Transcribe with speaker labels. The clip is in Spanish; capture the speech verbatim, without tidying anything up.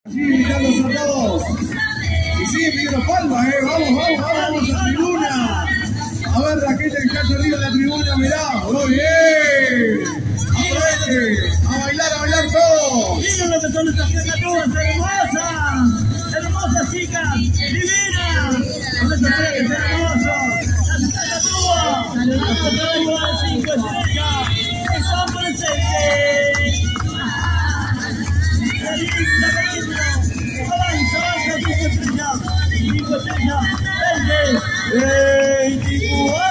Speaker 1: Sí, invitarlos a todos. Y sí, Miguel Palma, eh. Vamos, vamos, vamos, vamos a la tribuna. A ver, la gente que está arriba de la tribuna, mirá. Muy bien. Aproveche. A bailar, a bailar todos.
Speaker 2: Miren lo que son estas criaturas hermosas. Hermosas chicas. Divinas. Con estos trajes hermosos. Las criaturas. Saludamos a todos los cinco estrellas. Que son presentes. La linda película. Avanza, avanza, cinco estrellas. cinco estrellas. veinte. veinticuatro.